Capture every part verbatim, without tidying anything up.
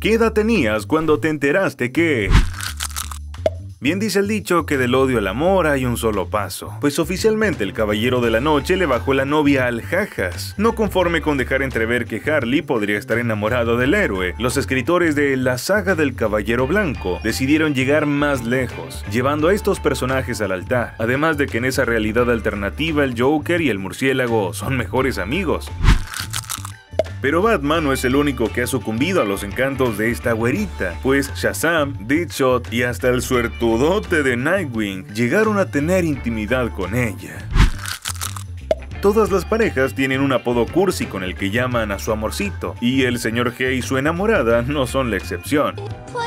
¿Qué edad tenías cuando te enteraste que...? Bien dice el dicho que del odio al amor hay un solo paso, pues oficialmente el Caballero de la Noche le bajó la novia al jajas. No conforme con dejar entrever que Harley podría estar enamorado del héroe, los escritores de la saga del Caballero Blanco decidieron llegar más lejos, llevando a estos personajes al altar, además de que en esa realidad alternativa el Joker y el murciélago son mejores amigos. Pero Batman no es el único que ha sucumbido a los encantos de esta güerita, pues Shazam, Deadshot y hasta el suertudote de Nightwing llegaron a tener intimidad con ella. Todas las parejas tienen un apodo cursi con el que llaman a su amorcito, y el señor G y su enamorada no son la excepción.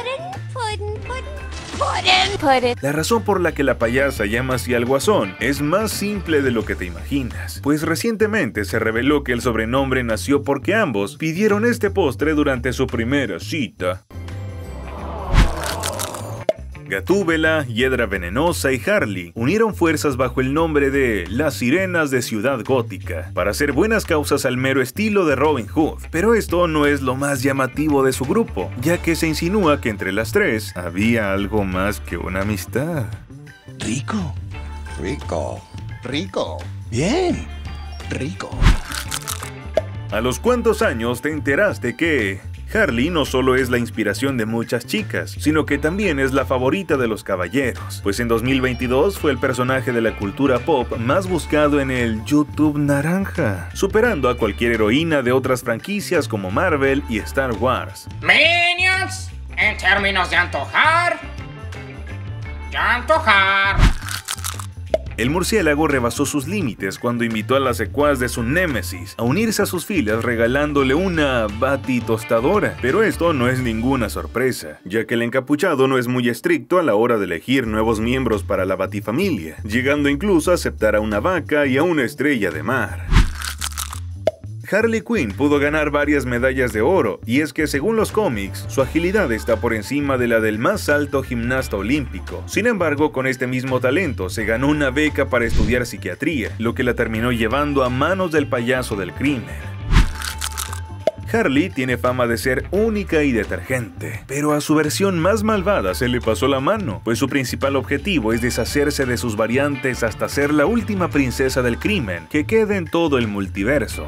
La razón por la que la payasa llama así al guasón es más simple de lo que te imaginas, pues recientemente se reveló que el sobrenombre nació porque ambos pidieron este postre durante su primera cita. Gatúbela, Hiedra Venenosa y Harley unieron fuerzas bajo el nombre de las Sirenas de Ciudad Gótica para hacer buenas causas al mero estilo de Robin Hood. Pero esto no es lo más llamativo de su grupo, ya que se insinúa que entre las tres había algo más que una amistad. Rico. Rico. Rico. Bien. Rico. ¿A los cuántos años te enteraste que Harley no solo es la inspiración de muchas chicas, sino que también es la favorita de los caballeros? Pues en dos mil veintidós fue el personaje de la cultura pop más buscado en el YouTube naranja, superando a cualquier heroína de otras franquicias como Marvel y Star Wars. Minions, en términos de antojar, ya antojar. El murciélago rebasó sus límites cuando invitó a las secuaz de su némesis a unirse a sus filas regalándole una batitostadora. Pero esto no es ninguna sorpresa, ya que el encapuchado no es muy estricto a la hora de elegir nuevos miembros para la batifamilia, llegando incluso a aceptar a una vaca y a una estrella de mar. Harley Quinn pudo ganar varias medallas de oro, y es que según los cómics, su agilidad está por encima de la del más alto gimnasta olímpico. Sin embargo, con este mismo talento se ganó una beca para estudiar psiquiatría, lo que la terminó llevando a manos del payaso del crimen. Harley tiene fama de ser única y detergente, pero a su versión más malvada se le pasó la mano, pues su principal objetivo es deshacerse de sus variantes hasta ser la última princesa del crimen que quede en todo el multiverso.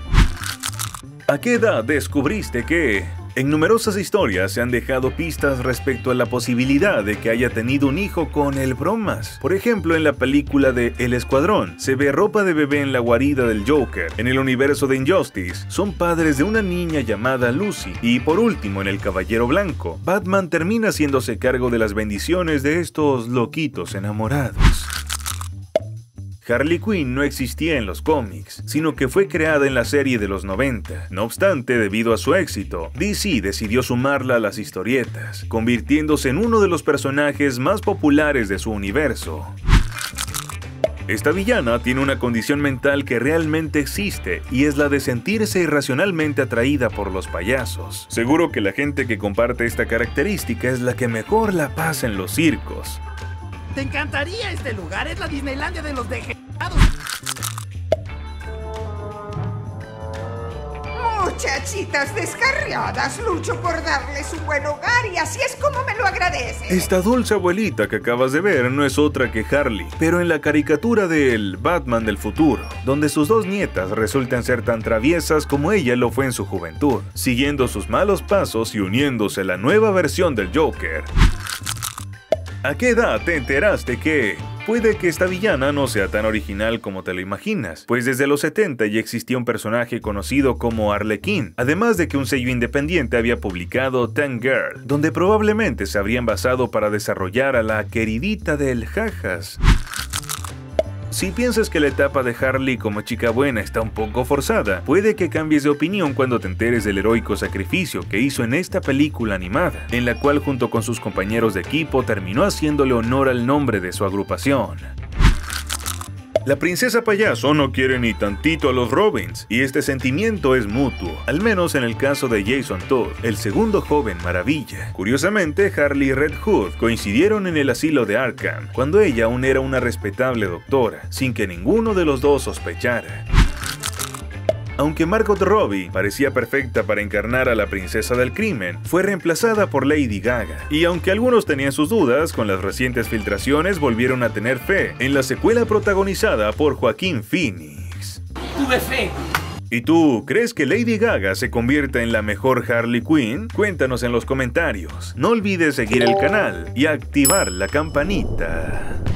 ¿A qué edad descubriste que...? En numerosas historias se han dejado pistas respecto a la posibilidad de que haya tenido un hijo con el Bromas. Por ejemplo, en la película de El Escuadrón, se ve ropa de bebé en la guarida del Joker. En el universo de Injustice, son padres de una niña llamada Lucy. Y por último, en El Caballero Blanco, Batman termina haciéndose cargo de las bendiciones de estos loquitos enamorados. Harley Quinn no existía en los cómics, sino que fue creada en la serie de los noventa. No obstante, debido a su éxito, D C decidió sumarla a las historietas, convirtiéndose en uno de los personajes más populares de su universo. Esta villana tiene una condición mental que realmente existe, y es la de sentirse irracionalmente atraída por los payasos. Seguro que la gente que comparte esta característica es la que mejor la pasa en los circos. ¡Te encantaría este lugar! ¡Es la Disneylandia de los degenerados! Muchachitas descarriadas, lucho por darles un buen hogar y así es como me lo agradecen. Esta dulce abuelita que acabas de ver no es otra que Harley, pero en la caricatura del Batman del futuro, donde sus dos nietas resultan ser tan traviesas como ella lo fue en su juventud, siguiendo sus malos pasos y uniéndose a la nueva versión del Joker. ¿A qué edad te enteraste que...? Puede que esta villana no sea tan original como te lo imaginas, pues desde los setenta ya existía un personaje conocido como Arlequín, además de que un sello independiente había publicado Tank Girl, donde probablemente se habrían basado para desarrollar a la queridita del jajas. Si piensas que la etapa de Harley como chica buena está un poco forzada, puede que cambies de opinión cuando te enteres del heroico sacrificio que hizo en esta película animada, en la cual junto con sus compañeros de equipo terminó haciéndole honor al nombre de su agrupación. La princesa payaso no quiere ni tantito a los Robins, y este sentimiento es mutuo, al menos en el caso de Jason Todd, el segundo joven maravilla. Curiosamente, Harley y Red Hood coincidieron en el asilo de Arkham, cuando ella aún era una respetable doctora, sin que ninguno de los dos sospechara. Aunque Margot Robbie parecía perfecta para encarnar a la princesa del crimen, fue reemplazada por Lady Gaga. Y aunque algunos tenían sus dudas, con las recientes filtraciones volvieron a tener fe en la secuela protagonizada por Joaquín Phoenix. Tuve fe. ¿Y tú, crees que Lady Gaga se convierta en la mejor Harley Quinn? Cuéntanos en los comentarios. No olvides seguir el canal y activar la campanita.